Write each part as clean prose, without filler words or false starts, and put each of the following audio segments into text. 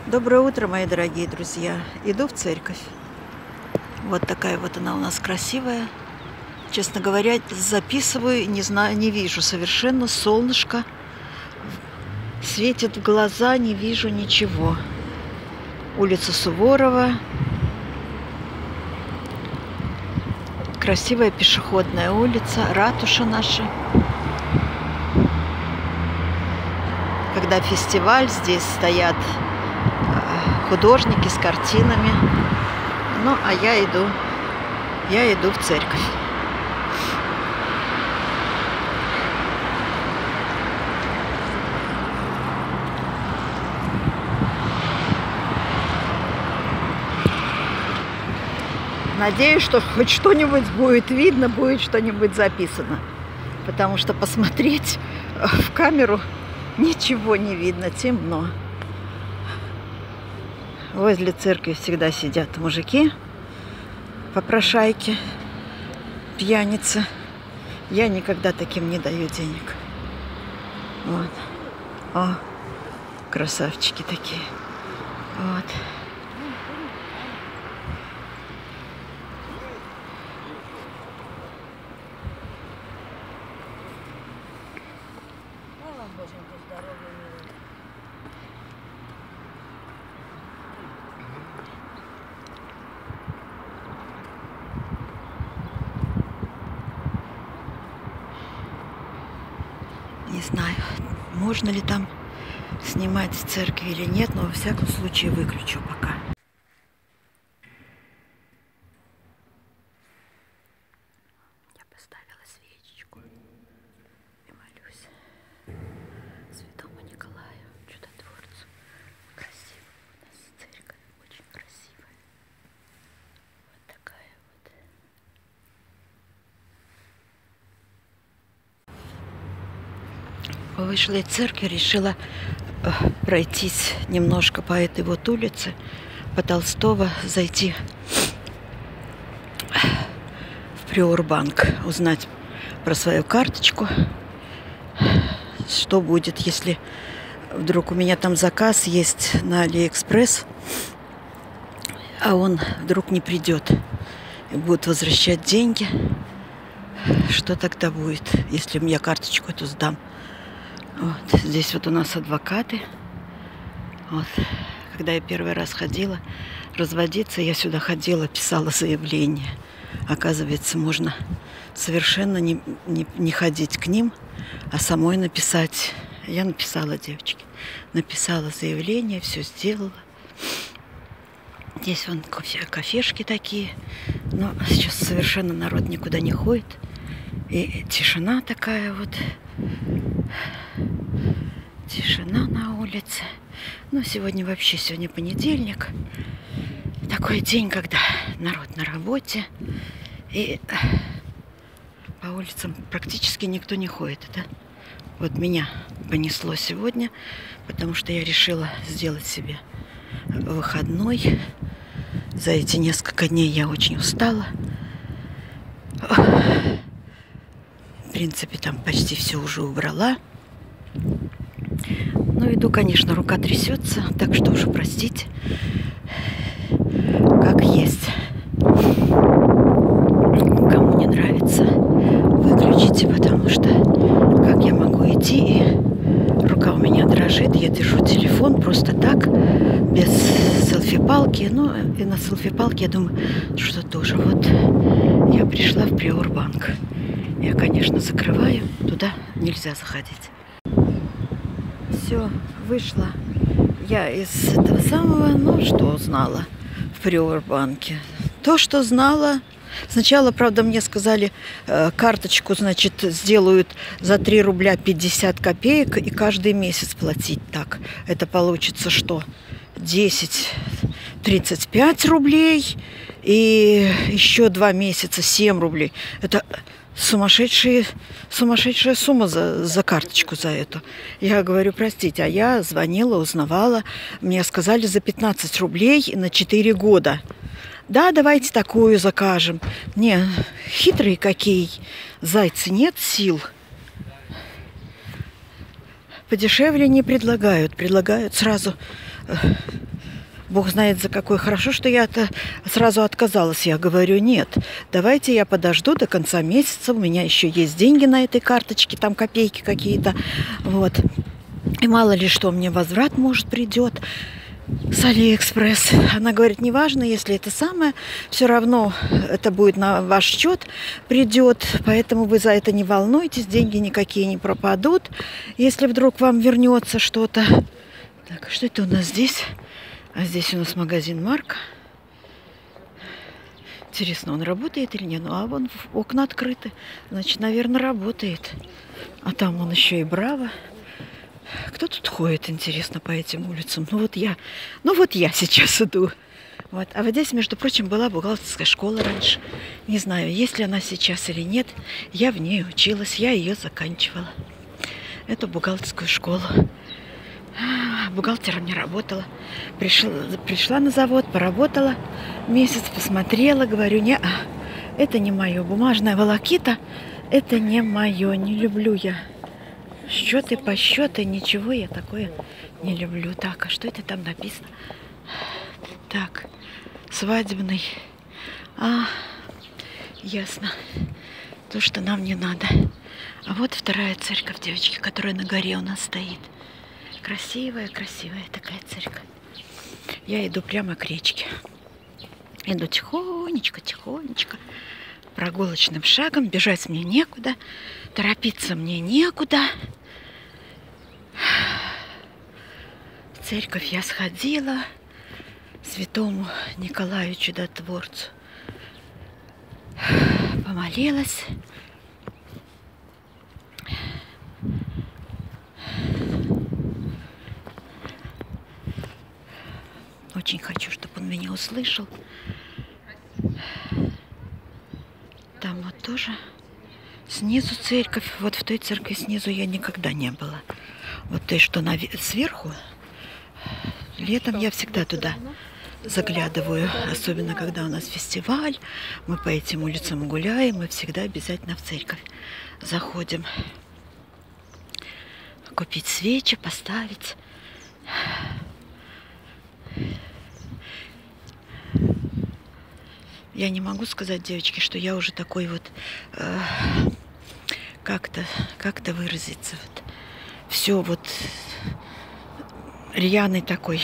Доброе утро, мои дорогие друзья. Иду в церковь. Вот такая вот она у нас красивая. Честно говоря, записываю, не знаю, не вижу совершенно. Солнышко светит в глаза, не вижу ничего. Улица Суворова. Красивая пешеходная улица, ратуша наша. Когда фестиваль, здесь стоят художники с картинами. Ну, а я иду в церковь. Надеюсь, что хоть что-нибудь будет видно, будет что-нибудь записано. Потому что посмотреть в камеру ничего не видно, темно. Возле церкви всегда сидят мужики, попрошайки, пьяницы. Я никогда таким не даю денег. Вот. О, красавчики такие. Вот. Не знаю, можно ли там снимать с церкви или нет, но во всяком случае выключу пока. Я поставила свечечку и молюсь Святому Николаю, Чудотворцу. Красивая у нас церковь, очень красивая. Вот такая вот. Вышла из церкви, решила пройтись немножко по этой вот улице, по Толстого, зайти в Приорбанк, узнать про свою карточку, что будет, если вдруг у меня там заказ есть на Алиэкспресс, а он вдруг не придет и будут возвращать деньги. Что тогда будет, если я карточку эту сдам? Вот. Здесь вот у нас адвокаты. Вот. Когда я первый раз ходила разводиться, я сюда ходила, писала заявление. Оказывается, можно совершенно не ходить к ним, а самой написать. Я написала, девочки. Написала заявление, все сделала. Здесь вон кафешки такие. Но сейчас совершенно народ никуда не ходит. И тишина такая вот. Тишина на улице. Ну, сегодня понедельник. Такой день, когда народ на работе. И по улицам практически никто не ходит. Это вот меня понесло сегодня, потому что я решила сделать себе выходной. За эти несколько дней я очень устала. В принципе, там почти все уже убрала. Ну, иду, конечно, рука трясется, так что уже простите, как есть. Кому не нравится, выключите, потому что как я могу идти, и рука у меня дрожит, я держу телефон просто так, без селфи-палки. Ну, и на селфи-палке, я думаю, что тоже. Вот я пришла в Приорбанк. Я, конечно, закрываю, туда нельзя заходить. Все, вышла я из этого самого, ну, что узнала в Приорбанке. То, что знала. Сначала, правда, мне сказали, карточку, значит, сделают за 3 рубля 50 копеек и каждый месяц платить так. Это получится что? 10-35 рублей и еще 2 месяца 7 рублей. Это сумасшедшая сумма за карточку за эту. Я говорю, простите, а я звонила, узнавала. Мне сказали за 15 рублей на 4 года. Да, давайте такую закажем. Не, хитрые какие. Зайцы, нет сил. Подешевле не предлагают. Предлагают сразу Бог знает за какой. Хорошо, что я-то сразу отказалась. Я говорю, нет, давайте я подожду до конца месяца. У меня еще есть деньги на этой карточке, там копейки какие-то. Вот. И мало ли что, мне возврат, может, придет с Алиэкспресс. Она говорит, неважно, если это самое, все равно это будет на ваш счет, придет, поэтому вы за это не волнуйтесь, деньги никакие не пропадут, если вдруг вам вернется что-то. Так, что это у нас здесь? А здесь у нас магазин Марк. Интересно, он работает или нет? Ну, а вон окна открыты, значит, наверное, работает. А там вон еще и Браво. Кто тут ходит, интересно, по этим улицам? Ну вот я сейчас иду. Вот. А вот здесь, между прочим, была бухгалтерская школа раньше. Не знаю, есть ли она сейчас или нет. Я в ней училась, я ее заканчивала. Эту бухгалтерскую школу. Бухгалтером не работала. Пришла на завод, поработала месяц, посмотрела, говорю, это не мое. Бумажная волокита, это не мое, не люблю я. Счеты по счету, ничего я такое не люблю. Так, а что это там написано? Так, свадебный. Ясно. То, что нам не надо. А вот вторая церковь, девочки, которая на горе у нас стоит. Красивая, красивая такая церковь. Я иду прямо к речке. Иду тихонечко, тихонечко. Прогулочным шагом. Бежать мне некуда. Торопиться мне некуда. В церковь я сходила, святому Николаю Чудотворцу помолилась. Очень хочу, чтобы он меня услышал. Там вот тоже снизу церковь. Вот в той церкви снизу я никогда не была. Вот той, что сверху. Летом я всегда туда заглядываю. Особенно, когда у нас фестиваль. Мы по этим улицам гуляем. Мы всегда обязательно в церковь заходим. Купить свечи, поставить. Я не могу сказать, девочки, что я уже такой вот как-то выразиться. Вот. Все вот рьяный такой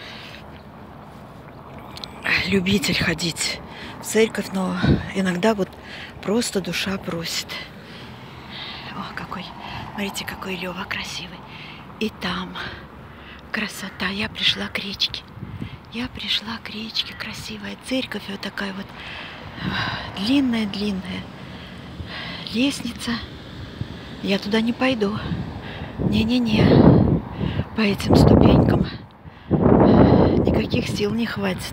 любитель ходить в церковь, но иногда вот просто душа просит. О, какой, смотрите, какой Лёва красивый. И там красота. Я пришла к речке. Я пришла к речке, красивая церковь, вот такая вот длинная-длинная лестница. Я туда не пойду. Не-не-не. По этим ступенькам никаких сил не хватит.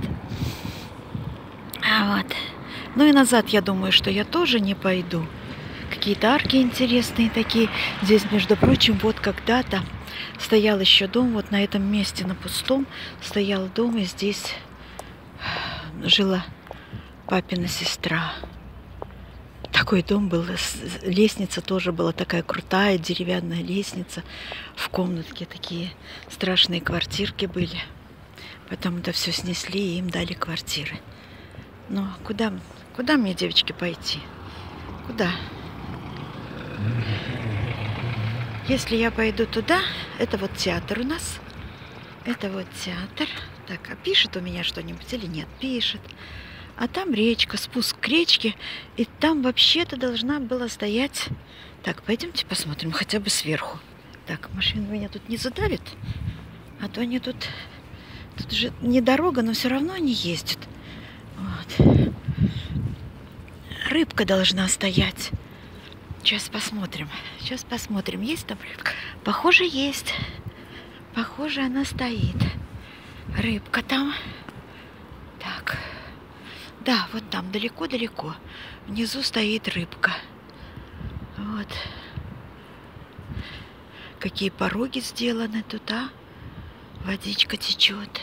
Вот. Ну и назад, я думаю, что я тоже не пойду. Какие-то арки интересные такие. Здесь, между прочим, вот когда-то стоял еще дом, вот на этом месте, на пустом, стоял дом, и здесь жила папина сестра. Такой дом был, лестница тоже была такая крутая, деревянная лестница. В комнатке такие страшные квартирки были. Потом это все снесли, и им дали квартиры. Но куда мне, девочки, пойти? Куда? Если я пойду туда, это вот театр у нас. Это вот театр. Так, а пишет у меня что-нибудь или нет? Пишет. А там речка, спуск к речке. И там вообще-то должна была стоять... Так, пойдемте посмотрим хотя бы сверху. Так, машина меня тут не задавит. А то они тут... Тут же не дорога, но все равно они ездят. Вот. Рыбка должна стоять. Сейчас посмотрим. Сейчас посмотрим, есть там рыбка. Похоже, есть. Похоже, она стоит. Рыбка там. Так. Да, вот там, далеко-далеко. Внизу стоит рыбка. Вот. Какие пороги сделаны туда. Водичка течет.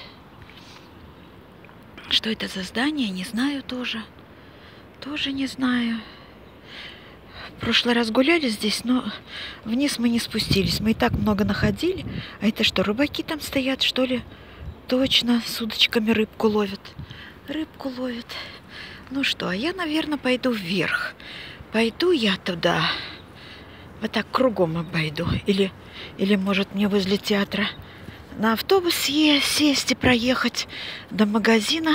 Что это за здание, не знаю тоже. Тоже не знаю. В прошлый раз гуляли здесь, но вниз мы не спустились. Мы и так много находили. А это что, рыбаки там стоят, что ли? точно с удочками рыбку ловят. Рыбку ловят. Ну что, а я, наверное, пойду вверх. Пойду я туда. Вот так кругом обойду. Или может, мне возле театра на автобус сесть и проехать до магазина.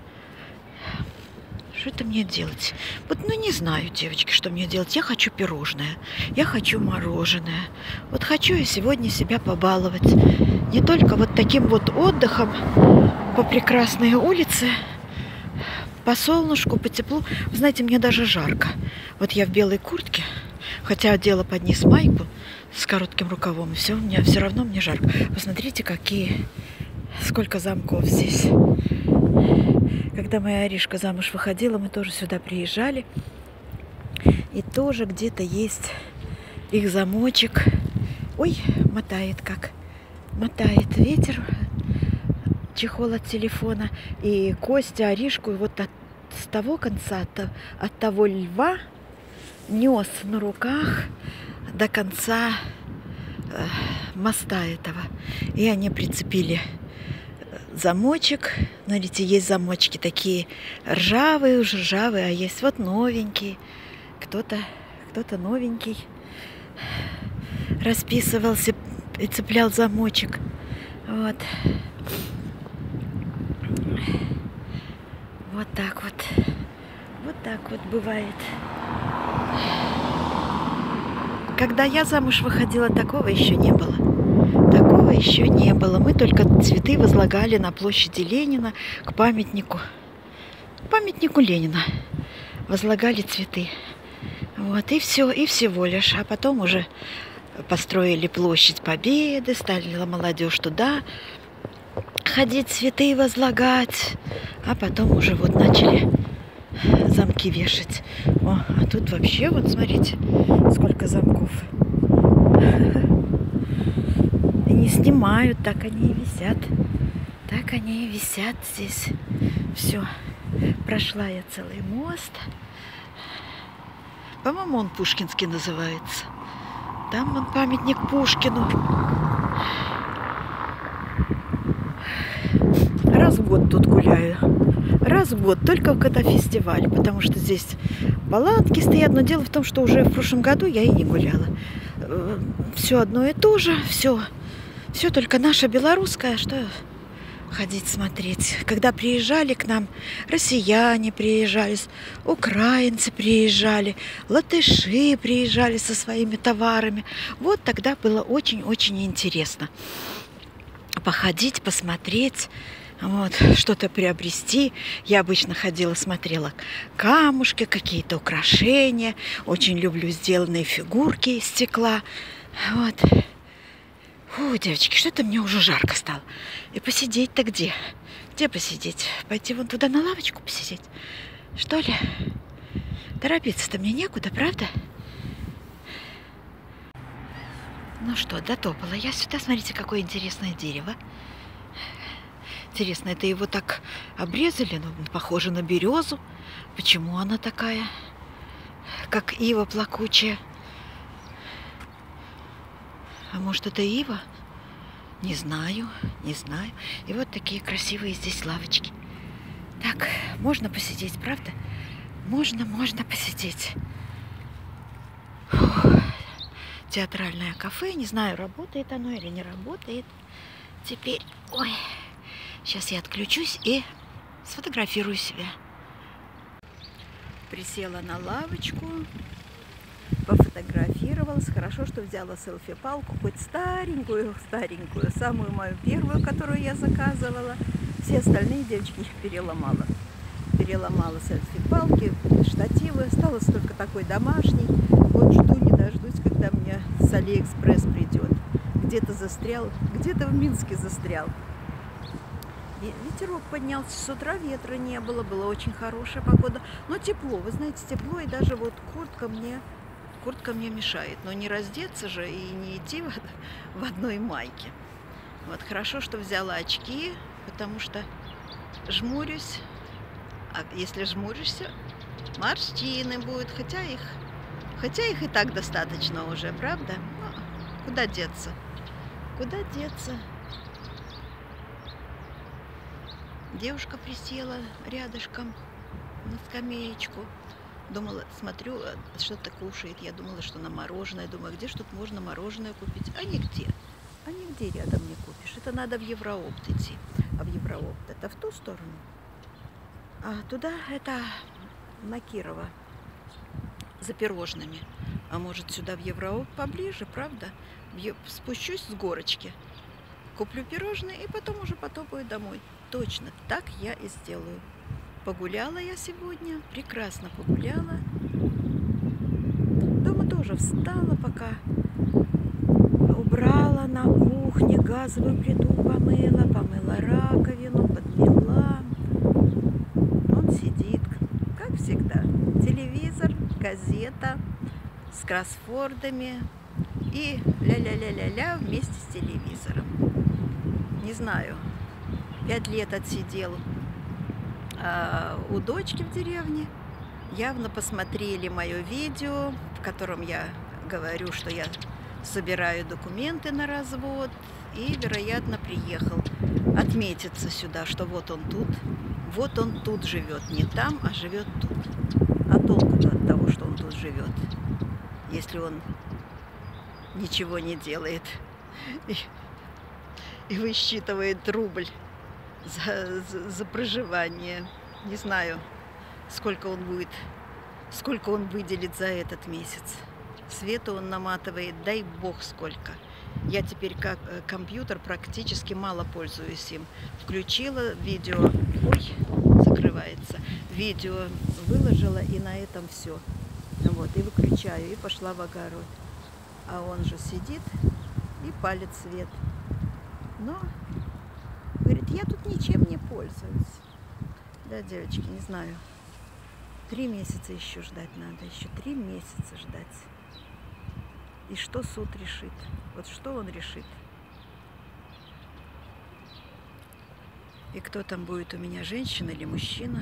Что это мне делать? Вот, ну, не знаю, девочки, что мне делать. Я хочу пирожное, я хочу мороженое. Вот хочу я сегодня себя побаловать. Не только вот таким вот отдыхом по прекрасной улице, по солнышку, по теплу. Вы знаете, мне даже жарко. Вот я в белой куртке, хотя одела под низ майку с коротким рукавом, и все, все равно мне жарко. Посмотрите, сколько замков здесь. Когда моя Аришка замуж выходила, мы тоже сюда приезжали. И тоже где-то есть их замочек. Ой, мотает как. Мотает ветер, чехол от телефона. И Костя Аришку вот с того конца, от того льва нес на руках до конца моста этого. И они прицепили замочек. Смотрите, есть замочки такие ржавые, уже ржавые, а есть вот новенькие. Кто-то новенький расписывался и цеплял замочек. Вот. Вот так вот. Вот так вот бывает. Когда я замуж выходила, такого еще не было. Такого еще не было. Мы только цветы возлагали на площади Ленина к памятнику Ленина. Возлагали цветы. Вот, и все, и всего лишь. А потом уже построили площадь Победы, стали молодежь туда ходить, цветы возлагать. А потом уже вот начали замки вешать. О, а тут вообще, вот смотрите, сколько замков. И не снимают, так они и висят. Так они и висят здесь. Все. Прошла я целый мост. По-моему, он Пушкинский называется. Там он памятник Пушкину. Раз в год тут гуляю. Раз в год, только когда фестиваль. Потому что здесь палатки стоят. Но дело в том, что уже в прошлом году я и не гуляла. Все одно и то же. Все только наше белорусское. Что ходить смотреть. Когда приезжали к нам, россияне приезжали, украинцы приезжали, латыши приезжали со своими товарами. Вот тогда было очень-очень интересно походить, посмотреть, вот, что-то приобрести. Я обычно ходила, смотрела камушки, какие-то украшения. Очень люблю сделанные фигурки из стекла. Вот. Фу, девочки, что-то мне уже жарко стало. И посидеть-то где? Где посидеть? Пойти вон туда на лавочку посидеть? Что ли? Торопиться-то мне некуда, правда? Ну что, дотопала я сюда. Смотрите, какое интересное дерево. Интересно, это его так обрезали? Ну, похоже на березу. Почему она такая, как ива плакучая? А может, это ива? Не знаю, не знаю. И вот такие красивые здесь лавочки. Так, можно посидеть, правда? Можно посидеть. Фух. Театральное кафе. Не знаю, работает оно или не работает. Теперь, ой, сейчас я отключусь и сфотографирую себя. Присела на лавочку. Пофотографировалась. Хорошо, что взяла селфи-палку, хоть старенькую, самую мою первую, которую я заказывала. Все остальные, девочки, их переломала. Переломала селфи-палки, штативы. Осталось только такой домашний. Вот жду, не дождусь, когда мне с Алиэкспресс придет. Где-то застрял, где-то в Минске застрял. Ветерок поднялся, с утра ветра не было, была очень хорошая погода. Но тепло, вы знаете, тепло, и даже вот куртка мне мешает. Но не раздеться же и не идти в одной майке. Вот хорошо, что взяла очки, потому что жмурюсь. А если жмуришься, морщины будут, хотя их и так достаточно уже, правда? Но, куда деться? Куда деться? Девушка присела рядышком на скамеечку. Думала, смотрю, что-то кушает. Я думала, что на мороженое. Думаю, где ж тут можно мороженое купить? А нигде. А нигде рядом не купишь. Это надо в Евроопт идти. А в Евроопт это в ту сторону. А туда это на Кирова за пирожными. А может сюда в Евроопт поближе, правда? Спущусь с горочки, куплю пирожные и потом уже потопаю домой. Точно так я и сделаю. Погуляла я сегодня, прекрасно погуляла. Дома тоже встала, пока убрала на кухне, газовую плиту помыла раковину, подмела. Он сидит, как всегда. Телевизор, газета с кроссвордами и ля-ля-ля-ля-ля вместе с телевизором. Не знаю, 5 лет отсидел у дочки в деревне. Явно посмотрели мое видео, в котором я говорю, что я собираю документы на развод, и, вероятно, приехал отметиться сюда, что вот он тут живет, не там, а живет тут. А толку-то от того, что он тут живет, если он ничего не делает и высчитывает рубль за проживание. Не знаю, сколько он выделит за этот месяц. Свету он наматывает, дай бог сколько. Я теперь как компьютер практически мало пользуюсь им. Включила видео, закрывается. Видео выложила, и на этом все. Вот, и выключаю, и пошла в огород. А он же сидит и палит свет. Но, говорит, я тут ничем не пользуюсь. Да, девочки, не знаю. 3 месяца еще ждать надо, еще 3 месяца ждать. И что суд решит? Вот что он решит? И кто там будет у меня, женщина или мужчина?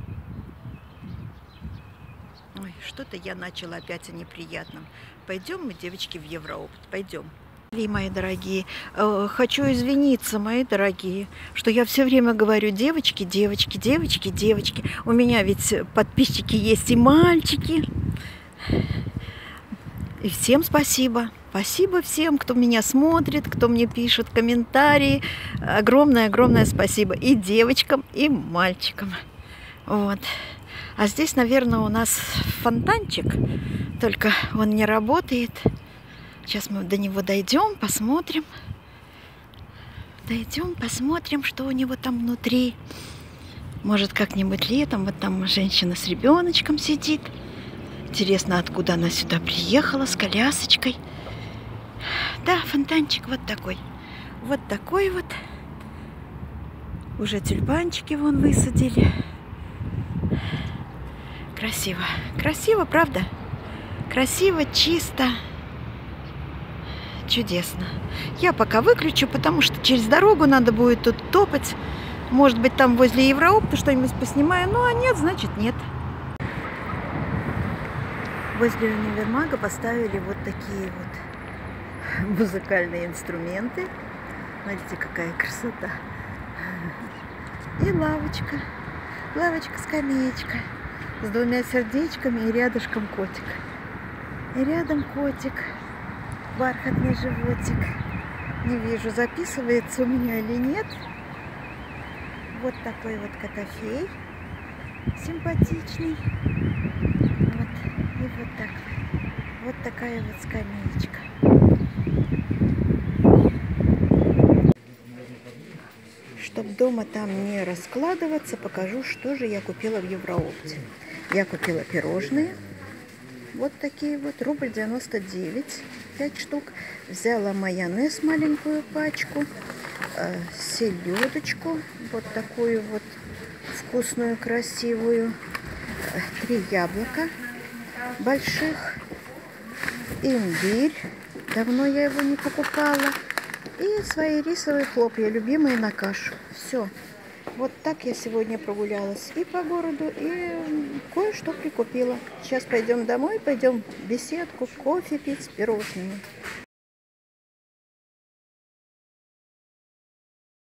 Ой, что-то я начала опять о неприятном. Пойдем мы, девочки, в Евроопт, пойдем. Мои дорогие, хочу извиниться, мои дорогие, что я все время говорю: девочки, девочки, девочки, девочки. У меня ведь подписчики есть и мальчики. И всем спасибо. Спасибо всем, кто меня смотрит, кто мне пишет комментарии. Огромное-огромное спасибо и девочкам, и мальчикам. Вот. А здесь, наверное, у нас фонтанчик, только он не работает. Сейчас мы до него дойдем, посмотрим. Дойдем, посмотрим, что у него там внутри. Может, как-нибудь летом. Вот там женщина с ребеночком сидит. Интересно, откуда она сюда приехала с колясочкой. Да, фонтанчик вот такой. Вот такой вот. Уже тюльпанчики вон высадили. Красиво. Красиво, правда? Красиво, чисто. Чудесно. Я пока выключу, потому что через дорогу надо будет тут топать. Может быть, там возле Евроопта что-нибудь поснимаю. Ну, а нет, значит, нет. Возле универмага поставили вот такие вот музыкальные инструменты. Смотрите, какая красота. И лавочка. Лавочка-скамеечка. С 2 сердечками и рядышком котик. И рядом котик. Бархатный животик. Не вижу, записывается у меня или нет. Вот такой вот котофей. Симпатичный. Вот. И вот так. Вот такая вот скамеечка. Чтобы дома там не раскладываться, покажу, что же я купила в Евроопте. Я купила пирожные. Вот такие вот. Рубль 99. 5 штук. Взяла майонез, маленькую пачку. Селедочку. Вот такую вот вкусную, красивую. 3 яблока больших. Имбирь. Давно я его не покупала. И свои рисовые хлопья, любимые на кашу. Все. Вот так я сегодня прогулялась и по городу, и кое-что прикупила. Сейчас пойдем домой, пойдем в беседку, кофе пить с пирожными.